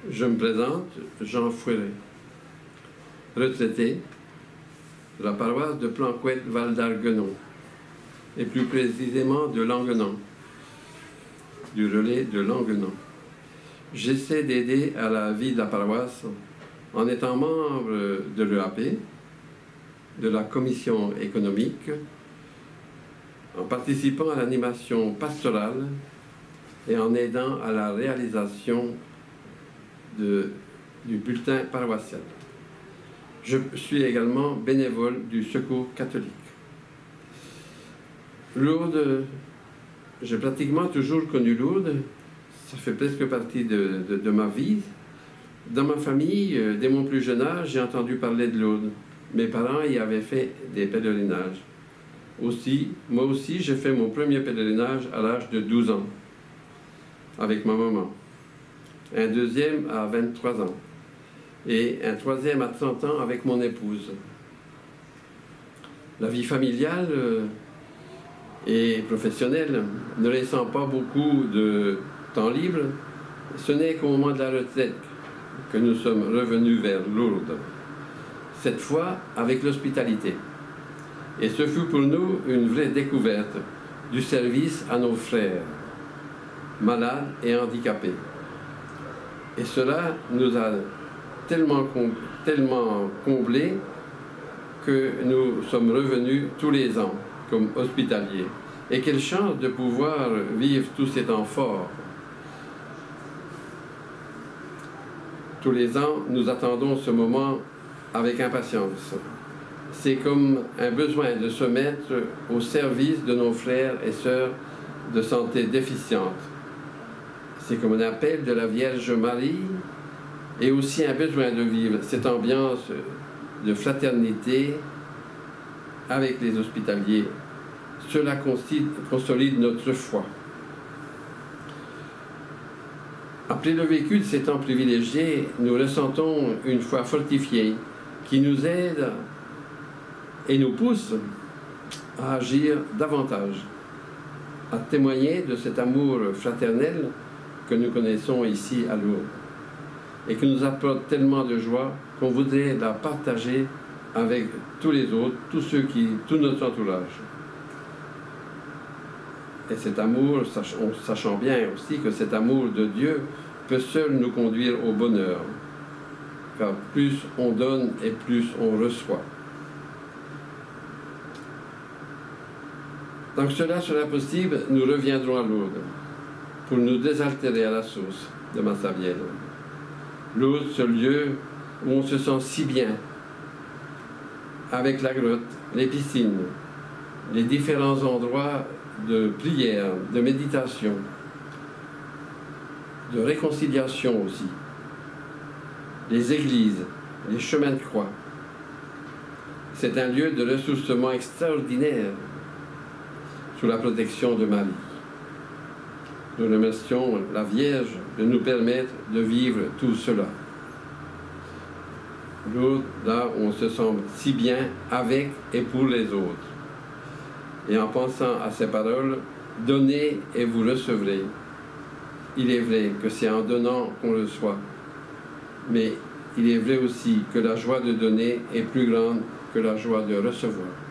Je me présente, Jean Fouéré, retraité de la paroisse de Planquette-Val d'Arguenon, et plus précisément de Languenan, du relais de Languenan. J'essaie d'aider à la vie de la paroisse en étant membre de l'EAP, de la commission économique, en participant à l'animation pastorale et en aidant à la réalisation du bulletin paroissial. Je suis également bénévole du Secours catholique. Lourdes, j'ai pratiquement toujours connu Lourdes, ça fait presque partie de ma vie. Dans ma famille, dès mon plus jeune âge, j'ai entendu parler de Lourdes. Mes parents y avaient fait des pèlerinages. Moi aussi, j'ai fait mon premier pèlerinage à l'âge de 12 ans, avec ma maman. Un deuxième à 23 ans. Et un troisième à 30 ans avec mon épouse. La vie familiale et professionnelle, ne laissant pas beaucoup de temps libre, ce n'est qu'au moment de la retraite que nous sommes revenus vers Lourdes. Cette fois avec l'hospitalité. Et ce fut pour nous une vraie découverte du service à nos frères, malades et handicapés. Et cela nous a tellement comblés que nous sommes revenus tous les ans comme hospitaliers. Et quelle chance de pouvoir vivre tous ces temps forts. Tous les ans, nous attendons ce moment avec impatience. C'est comme un besoin de se mettre au service de nos frères et sœurs de santé déficiente. C'est comme un appel de la Vierge Marie et aussi un besoin de vivre cette ambiance de fraternité avec les hospitaliers. Cela consolide notre foi. Après le vécu de ces temps privilégiés, nous ressentons une foi fortifiée qui nous aide et nous pousse à agir davantage, à témoigner de cet amour fraternel que nous connaissons ici à Lourdes et qui nous apporte tellement de joie qu'on voudrait la partager avec tous les autres, tout notre entourage. Et cet amour, sachant bien aussi que cet amour de Dieu peut seul nous conduire au bonheur, car plus on donne et plus on reçoit. Tant que cela sera possible, nous reviendrons à Lourdes pour nous désaltérer à la source de Massabielle. Lourdes, ce lieu où on se sent si bien, avec la grotte, les piscines, les différents endroits de prière, de méditation, de réconciliation aussi, les églises, les chemins de croix. C'est un lieu de ressourcement extraordinaire sous la protection de Marie. Nous remercions la Vierge de nous permettre de vivre tout cela. Lourdes, là où on se sent si bien avec et pour les autres. Et en pensant à ces paroles, « Donnez et vous recevrez ». Il est vrai que c'est en donnant qu'on reçoit, mais il est vrai aussi que la joie de donner est plus grande que la joie de recevoir.